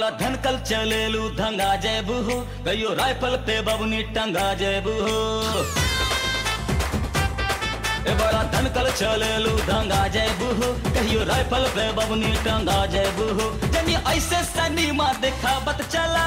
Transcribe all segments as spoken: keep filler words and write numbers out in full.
बड़ा धनकल चलेलू धंगा जेबू हो, कहियो राइफल पे बबनी टंगा जेबू हो। ए बड़ा धनकल चलेलू धंगा जेबू हो, कहियो राइफल पे बबनी टंगा जेबू हो। जनी ऐसे सनीमा दिखावत चला,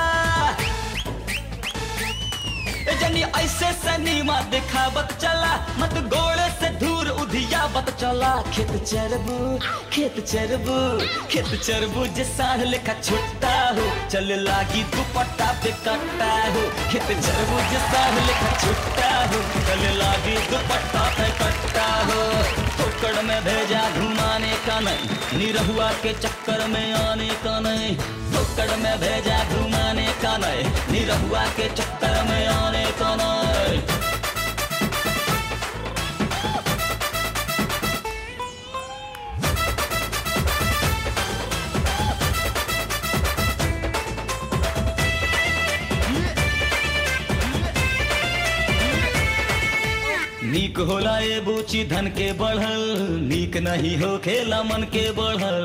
जनी ऐसे सनीमा दिखावत चला, मत गोड़े से दूर उधियावत चला। खेत चरबू खेत चरबू खेत चरबू जे साढ़ लेखा छुट्टा हो, चल लागी दुपट्टा पे कट्टा हो। खेत चरबू जे साढ़ लेखा छुट्टा हो, चल लागी दुपट्टा पे कट्टा हो। टोकड़ में भेजा घुमाने का नहीं, निरहुआ के चक्कर में आने का नहीं। टोकड़ में भेजा घुमाने का नहीं, निरहुआ के चक्कर में आने का नहीं। नीक होला ए बूची धन के बढ़ल, नीक नहीं हो खेला मन के बढ़ल।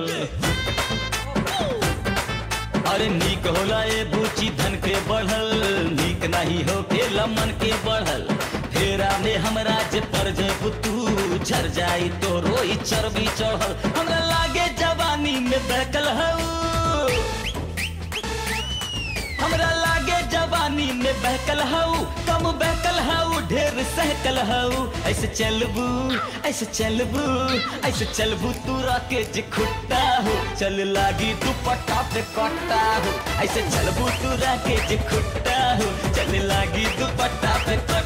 अरे नीक होला ए बूची धन के बढ़ल, नीक नहीं हो खेला मन के बढ़ल। फेरा में हमरा जे पर जे बुतू झर जाई तो रोई चर्बी चढ़ल। हमरा लागे जवानी में बहकल हऊ, हमरा लागे जवानी में बहकल हऊ। कम बहकल हऊ ढेर सहकल हऊ। ऐसे चलबू ऐसे चलबू ऐसे चलबू तू राके जे खुट्टा हो, चल लागी दुपट्टा पे कट्टा हो। ऐसे चलबू तू राके जे खुट्टा हो, चल लागी दुपट्टा पे